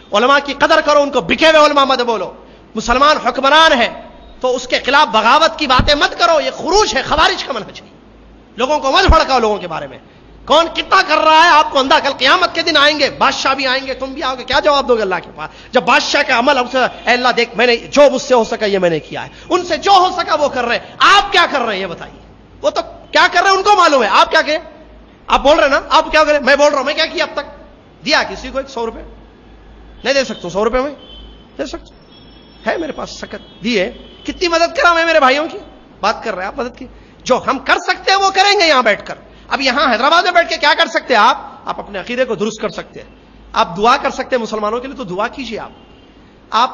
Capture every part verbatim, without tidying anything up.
علماء کی قدر کرو، ان کو بکے ہوئے علماء مت بولو. مسلمان حکمران ہے تو اس کے خلاف بغاوت کی باتیں مت کرو، یہ خروج ہے، خوارج کا منہج ہے. لوگوں کو مت بھڑکاؤ لوگوں کے بارے میں. کون کتنا کر رہا ہے آپ کو اندھا. کل قیامت کے دن آئیں گے، بادشاہ بھی آئیں گے، تم بھی آؤ گے، کیا جواب دو گے اللہ کے پاس جب بادشاہ کا عمل ہم سے، اے اللہ دیکھ میں نے جو مجھ سے ہو سکا یہ میں نے کیا ہے، ان سے جو ہو سکا وہ کر رہے ہیں، آپ کیا کر رہے ہیں یہ بتائیے. وہ تو کیا کر رہے ہیں ان کو معلوم ہے، آپ کیا کہ آپ بول رہے ہیں نا، آپ کیا کریں. میں بول رہا ہوں میں کیا کیا اب تک. دیا کسی کو ایک سو روپے نہیں دے سکتا ہوں، سو روپے میں دے سکتا ہے میرے پاس سکت دیے. کتنی مدد کرا میں میرے بھائیوں کی بات کر رہے ہیں آپ مدد کی. جو ہم کر سکتے ہیں وہ کریں گے یہاں بیٹھ کر. اب یہاں حیدرآباد میں بیٹھ کے کیا کر سکتے ہیں آپ آپ اپنے عقیدے کو درست کر سکتے ہیں، آپ دعا کر سکتے ہیں مسلمانوں کے لیے تو دعا کیجیے. آپ آپ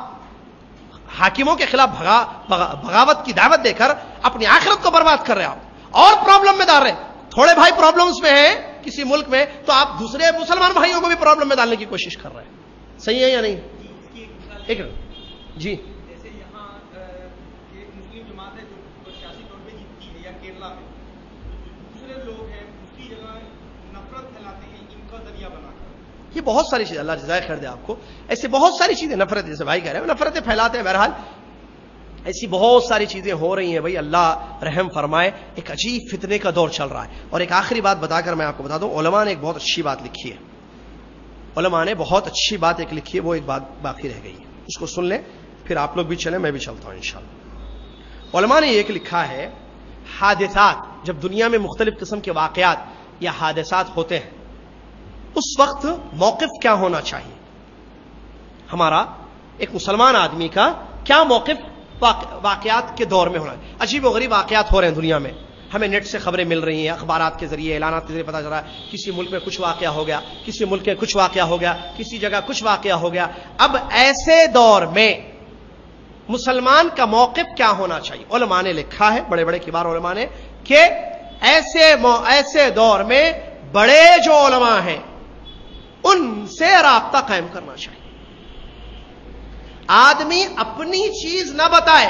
حاکموں کے خلاف بغا بغاوت کی دعوت دے کر اپنی آخرت کو برباد کر رہے ہیں آپ، اور پرابلم میں ڈال رہے ہیں. تھوڑے بھائی پرابلمز میں ہیں کسی ملک میں تو آپ دوسرے مسلمان بھائیوں کو بھی پرابلم میں ڈالنے کی کوشش کر رہے ہیں. صحیح ہے یا نہیں؟ ایک جی جیسے یہاں ایک مسلم جماعت ہے جو سیاسی طور پہ جیتتی ہے، یا کیرلا میں دوسرے لوگ ہیں اس کی جگہ نفرت پھیلاتے ہیں ان کا ذریعہ بنا کر. یہ بہت ساری چیزیں، اللہ جزائے خیر دے آپ کو، ایسے بہت ساری چیزیں نفرت، جیسے بھائی کہہ رہے ہیں نفرتیں پھیلاتے ہیں. بہرحال ایسی بہت ساری چیزیں ہو رہی ہیں بھائی، اللہ رحم فرمائے. ایک عجیب فتنے کا دور چل رہا ہے. اور ایک آخری بات بتا کر میں آپ کو بتا دوں، علماء نے ایک بہت اچھی بات لکھی ہے. علماء نے بہت اچھی بات ایک لکھی ہے، وہ ایک بات باقی رہ گئی ہے، اس کو سن لیں پھر آپ لوگ بھی چلیں، میں بھی چلتا ہوں انشاءاللہ. علماء نے ایک لکھا ہے، حادثات جب دنیا میں مختلف قسم کے واقعات یا حادثات ہوتے ہیں اس وقت موقف کیا ہونا چاہیے. ہمارا ایک مسلمان آدمی کا کیا موقف واقعات کے دور میں ہونا ہے. عجیب و غریب واقعات ہو رہے ہیں دنیا میں، ہمیں نیٹ سے خبریں مل رہی ہیں، اخبارات کے ذریعے، اعلانات کے ذریعے پتہ چل رہا ہے کسی ملک میں کچھ واقعہ ہو گیا، کسی ملک میں کچھ واقعہ ہو گیا، کسی جگہ کچھ واقعہ ہو گیا. اب ایسے دور میں مسلمان کا موقف کیا ہونا چاہیے. علماء نے لکھا ہے، بڑے بڑے کبار علماء نے، کہ ایسے ایسے دور میں بڑے جو علماء ہیں ان سے رابطہ قائم کرنا چاہیے. آدمی اپنی چیز نہ بتائے.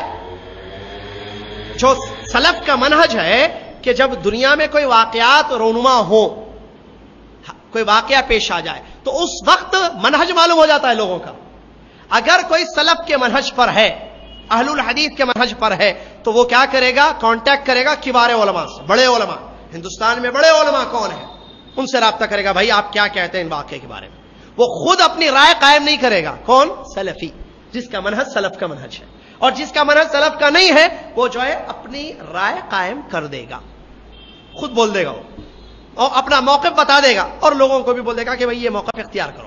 جو سلف کا منہج ہے کہ جب دنیا میں کوئی واقعات رونما ہو، کوئی واقعہ پیش آ جائے تو اس وقت منہج معلوم ہو جاتا ہے لوگوں کا. اگر کوئی سلف کے منہج پر ہے، اہل الحدیث کے منہج پر ہے، تو وہ کیا کرے گا؟ کانٹیکٹ کرے گا کبار علماء سے. بڑے علماء ہندوستان میں بڑے علماء کون ہیں ان سے رابطہ کرے گا، بھائی آپ کیا کہتے ہیں ان واقعے کے بارے میں. وہ خود اپنی رائے قائم نہیں کرے گا. کون؟ سلفی، جس کا منہج سلف کا منہج ہے. اور جس کا منہج سلف کا نہیں ہے وہ جو ہے اپنی رائے قائم کر دے گا، خود بول دے گا، وہ اور اپنا موقف بتا دے گا، اور لوگوں کو بھی بول دے گا کہ بھئی یہ موقف اختیار کرو.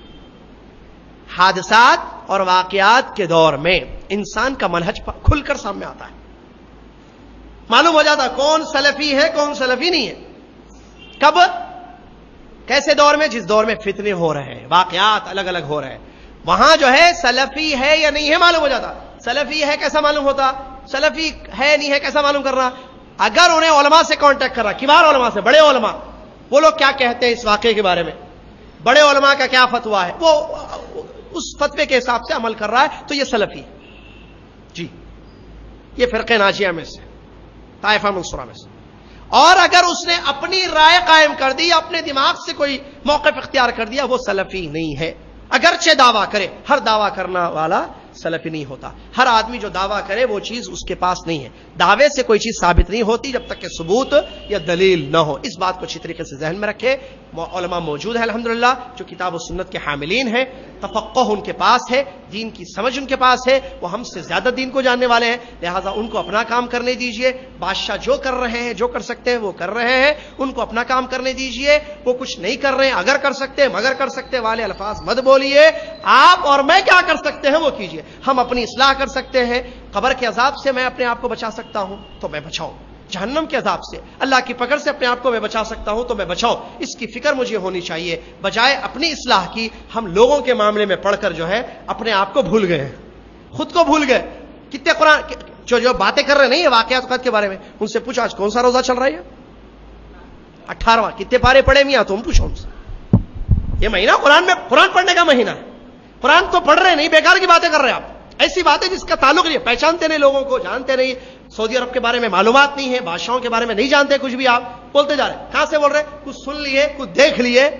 حادثات اور واقعات کے دور میں انسان کا منہج کھل کر سامنے آتا ہے، معلوم ہو جاتا ہے کون سلفی ہے کون سلفی نہیں ہے. کب؟ کیسے دور میں؟ جس دور میں فتنے ہو رہے ہیں، واقعات الگ الگ ہو رہے ہیں، وہاں جو ہے سلفی ہے یا نہیں ہے معلوم ہو جاتا. سلفی ہے کیسا معلوم ہوتا؟ سلفی ہے نہیں ہے کیسا معلوم کرنا؟ اگر انہیں علماء سے کانٹیکٹ کر رہا، کبار علماء سے، بڑے علماء، وہ لوگ کیا کہتے ہیں اس واقعے کے بارے میں، بڑے علماء کا کیا فتویٰ ہے، وہ اس فتوے کے حساب سے عمل کر رہا ہے تو یہ سلفی جی، یہ فرقہ ناجیہ میں سے، طائفہ منصورہ میں سے. اور اگر اس نے اپنی رائے قائم کر دی، اپنے دماغ سے کوئی موقف اختیار کر دیا، وہ سلفی نہیں ہے. اگرچہ دعویٰ کرے، ہر دعویٰ کرنا والا سلفی نہیں ہوتا. ہر آدمی جو دعویٰ کرے وہ چیز اس کے پاس نہیں ہے. دعوے سے کوئی چیز ثابت نہیں ہوتی جب تک کہ ثبوت یا دلیل نہ ہو. اس بات کو اچھی طریقے سے ذہن میں رکھے. علماء موجود ہیں الحمدللہ جو کتاب و سنت کے حاملین ہیں، تفقہ ان کے پاس ہے، دین کی سمجھ ان کے پاس ہے، وہ ہم سے زیادہ دین کو جاننے والے ہیں، لہٰذا ان کو اپنا کام کرنے دیجئے. بادشاہ جو کر رہے ہیں، جو کر سکتے ہیں وہ کر رہے ہیں، ان کو اپنا کام کرنے دیجئے. وہ کچھ نہیں کر رہے ہیں، اگر کر سکتے مگر کر سکتے والے الفاظ مت بولیے. آپ اور میں کیا کر سکتے ہیں وہ کیجئے. ہم اپنی اصلاح کر سکتے ہیں. قبر کے عذاب سے میں اپنے آپ کو بچا سکتا ہوں تو میں بچاؤں، جہنم کے عذاب سے، اللہ کی پکڑ سے اپنے آپ کو میں بچا سکتا ہوں تو میں بچاؤں. اس کی فکر مجھے ہونی چاہیے، بجائے اپنی اصلاح کی ہم لوگوں کے معاملے میں پڑھ کر جو ہے اپنے آپ کو بھول گئے، خود کو بھول گئے. کتنے قرآن جو جو باتیں کر رہے نہیں ہیں واقعات کے بارے میں، ان سے پوچھو آج کون سا روزہ چل رہا ہے؟ اٹھارہواں. کتنے پارے پڑھے میاں؟ تم پوچھو ان سے. یہ مہینہ قرآن میں قرآن پڑھنے کا مہینہ ہے. قرآن تو پڑھ رہے نہیں، بیکار کی باتیں کر رہے ہیں آپ. ایسی باتیں جس کا تعلق نہیں، پہچانتے نہیں، لوگوں کو جانتے نہیں، سعودی عرب کے بارے میں معلومات نہیں ہے، بادشاہوں کے بارے میں نہیں جانتے، کچھ بھی آپ بولتے جا رہے ہیں. کہاں سے بول رہے ہیں؟ کچھ سن لیے، کچھ دیکھ لیے،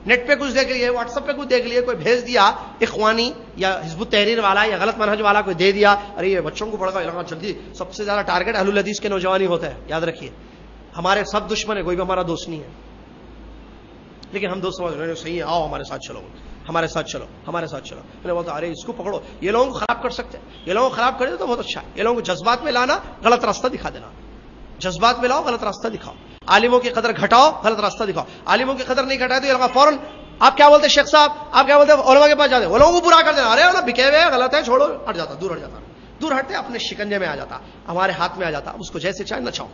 नेट पे कुछ देख लिए, व्हाट्सएप पे कुछ देख लिए, कोई भेज दिया इखवानी या हिजबुत तहरीर वाला या गलत मनहज वाला कोई दे दिया, अरे ये बच्चों को पढ़ा इलाका जल्दी। सबसे ज्यादा टारगेट अहलुल हदीस के नौजवानी होता है, याद रखिए। हमारे सब दुश्मन है, कोई भी हमारा दोस्त नहीं है, लेकिन हम दोस्त समझ रहे हैं सही है, आओ हमारे साथ चलो, हमारे साथ चलो, हमारे साथ चलो। मैंने बोलता अरे इसको पकड़ो, ये लोगों को खराब कर सकते हैं, ये लोगों को खराब कर दे तो बहुत अच्छा है। ये लोगों को जज्बात में लाना, गलत रास्ता दिखा देना, जज्बात में लाओ, गलत रास्ता दिखाओ। आलिमों की कदर घटाओ, गलत रास्ता दिखाओ। आलिमों की कदर नहीं घटाए तो ये लगा फौरन आप क्या बोलते शेख साहब, आप क्या बोलते उलमा के पास जाते, वो लोगों को बुरा कर देना, अरे वाला बिके हुए गलत है, छोड़ो, हट जाता, दूर हट जाता, दूर हटते अपने शिकंजे में आ जाता, हमारे हाथ में आ जाता। उसको जैसे चाहे नचाओ,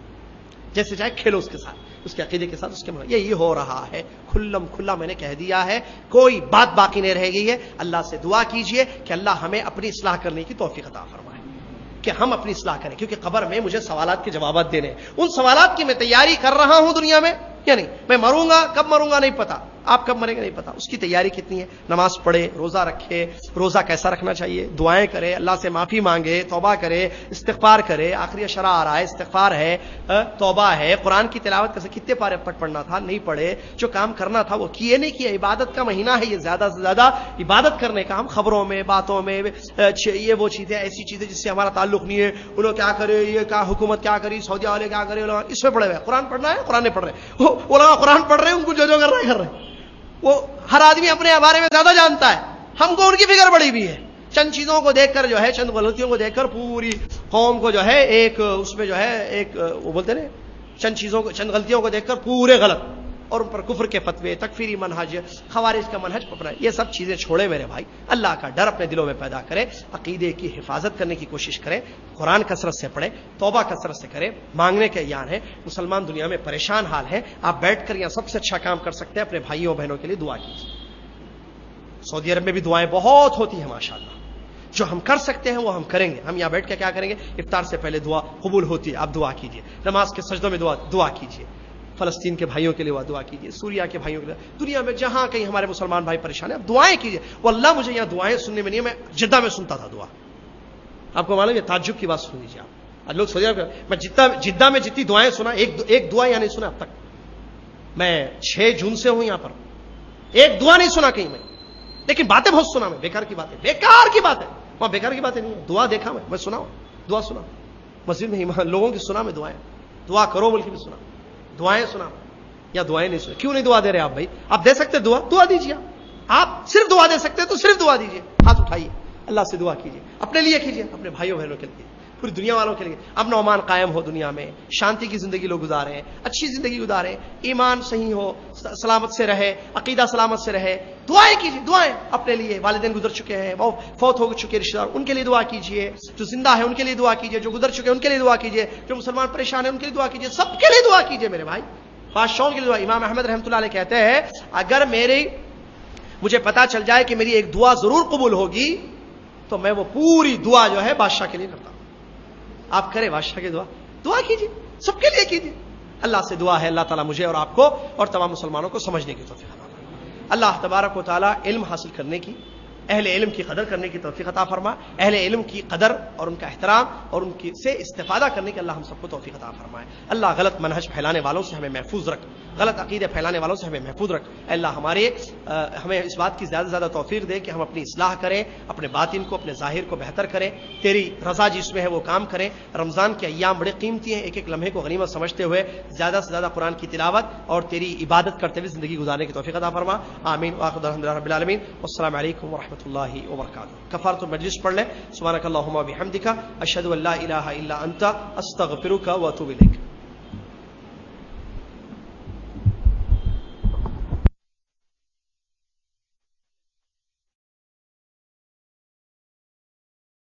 जैसे चाहे खेलो उसके साथ, उसके अकीदे के साथ, उसके मन। यही हो रहा है, खुल्लम खुल्ला मैंने कह दिया है, कोई बात बाकी नहीं रह गई है। अल्लाह से दुआ कीजिए कि अल्लाह हमें अपनी इस्लाह करने की तौफीक अता फरमाए, कि हम अपनी इस्लाह करें, क्योंकि कब्र में मुझे सवालात के जवाब देने हैं। उन सवालात की मैं तैयारी कर रहा हूं दुनिया में या नहीं। मैं मरूंगा, कब मरूंगा नहीं पता, आप कब मरेंगे नहीं पता, उसकी तैयारी कितनी है। नमाज पढ़े, रोजा रखे, रोजा कैसा रखना चाहिए, दुआएं करे, अल्लाह से माफी मांगे, तौबा करे, इस्तिगफार करे। आखिरी अशरा आ रहा है, इस्तिगफार है, तौबा है, कुरान की तिलावत कैसे, कितने पारे पढ़ पढ़ना था नहीं पढ़े, जो काम करना था वो किए नहीं किए। इबादत का महीना है ये, ज्यादा से ज्यादा इबादत करने का। हम खबरों में, बातों में, ये वो चीजें, ऐसी चीजें जिससे हमारा ताल्लुक नहीं है, उन्होंने क्या करे, ये क्या हुकूमत क्या करी, सऊदी वाले क्या करे, इसमें पड़े हुए। कुरान पढ़ना है, कुरान नहीं पढ़ रहे, वो लोग कुरान पढ़ रहे हैं, उनको जो जो कर रहे कर रहे। वो हर आदमी अपने बारे में ज्यादा जानता है, हमको उनकी फिक्र पड़ी भी है। चंद चीजों को देखकर जो है, चंद गलतियों को देखकर पूरी कौम को जो है एक उसमें जो है एक वो बोलते हैं, चंद चीजों को, चंद गलतियों को देखकर पूरे गलत, और उन पर कुफ्र के फतवे, तकफीरी मनहज, खवारिज का मनहज अपना। ये सब चीजें छोड़े मेरे भाई, अल्लाह का डर अपने दिलों में पैदा करें, अकीदे की हिफाजत करने की कोशिश करें, कुरान कसरत से पढ़े, तौबा कसरत से करें, मांगने के यान है। मुसलमान दुनिया में परेशान हाल है, आप बैठकर यहां सबसे अच्छा काम कर सकते हैं, अपने भाइयों बहनों के लिए दुआ कीजिए। सऊदी अरब में भी दुआएं बहुत होती है माशाअल्लाह, जो हम कर सकते हैं वो हम करेंगे। हम यहां बैठ के क्या करेंगे, इफ्तार से पहले दुआ कबूल होती है, आप दुआ कीजिए। नमाज के सजदों में दुआ दुआ कीजिए। फलस्तीन के भाइयों के लिए दुआ कीजिए, सूरिया के भाइयों के लिए, दुनिया में जहां कहीं हमारे मुसलमान भाई परेशान है, आप दुआएं कीजिए। वो अल्लाह मुझे यहां दुआएं सुनने में नहीं है, मैं जिद्दा में सुनता था दुआ। आपको मालूम है, ताज्जुब की बात सुन लीजिए आप। आज लोग सोच रहे, मैं जिद्दा जिद्दा में जितनी दुआएं सुना, एक एक दुआ यहां नहीं सुना अब तक। मैं छह जून से हूं यहां पर, एक दुआ नहीं सुना कहीं में, लेकिन बातें बहुत सुना मैं, बेकार की बातें, बेकार की बातें, वहां बेकार की बातें नहीं है। दुआ देखा मैं मैं सुना दुआ सुना मस्जिद में ईमान लोगों की सुना मैं दुआएं, दुआ करो बोल के भी सुना, दुआएं सुना या दुआएं नहीं सुना। क्यों नहीं दुआ दे रहे आप भाई? आप दे सकते दुआ, दुआ दीजिए। आप सिर्फ दुआ दे सकते हैं तो सिर्फ दुआ दीजिए, हाथ उठाइए, अल्लाह से दुआ कीजिए, अपने लिए कीजिए, अपने भाइयों बहनों के लिए, पूरी दुनिया वालों के लिए। अमन ओमान कायम हो दुनिया में, शांति की जिंदगी लोग गुजारें, अच्छी जिंदगी गुजारें, ईमान सही हो, सलामत से रहे, अकीदा सलामत से रहे। दुआएं कीजिए, दुआएं अपने लिए। वालिदैन गुजर चुके हैं, वो फौत हो चुके रिश्तेदार, उनके लिए दुआ कीजिए। जो जिंदा है उनके लिए दुआ कीजिए, जो गुजर चुके हैं उनके लिए दुआ कीजिए, जो मुसलमान परेशान है उनके लिए दुआ कीजिए, सबके लिए दुआ कीजिए मेरे भाई। बादशाहों के लिए दुआ। इमाम अहमद रहमतुल्लाह अलैह कहते हैं, अगर मेरी मुझे पता चल जाए कि मेरी एक दुआ जरूर कबूल होगी तो मैं वो पूरी दुआ जो है बादशाह के लिए करता हूं। आप करें बादशाह की दुआ, दुआ कीजिए, सबके लिए कीजिए। अल्लाह से दुआ है अल्लाह ताला मुझे और आपको और तमाम मुसलमानों को समझने की तौफीक अता फरमाए। अल्लाह तबारक व तआला इल्म हासिल करने की, अहले इल्म की कदर करने की तौफीक अता फरमा। अहले इल्म की कदर और उनका एहतराम और उनकी से इस्तिफादा करने की अल्लाह हम सबको तौफीक अता फरमाए। अल्लाह गलत मनहज फैलाने वालों से हमें महफूज रख, गलत अकीदे फैलाने वालों से हमें महफूज रख। अल्लाह हमारे आ, हमें इस बात की ज्यादा से ज्यादा तौफीक दे कि हम अपनी इस्लाह करें, अपने बातिन को, अपने जाहिर को बेहतर करें, तेरी रजा जिसमें है वो काम करें। रमजान के अय्याम बड़े कीमती हैं, एक एक लम्हे को गनीमत समझते हुए ज्यादा से ज्यादा कुरान की तिलावत और तेरी इबादत करते हुए जिंदगी गुजारने की तौफीक अता फरमा। आमीन। वाखिर अल्हम्दुलिल्लाहि रब्बिल आलमीन। अस्सलामु अलैकुम व रहमतुल्लाहि व बरकातुहू। कफारतुल मजलिस पढ़ लें। सुब्हानकल्लाहुम्मा व बिहम्दिका अशहदु अल्ला इलाहा इल्ला अंता अस्तगफिरुका व अतूबु इलैक।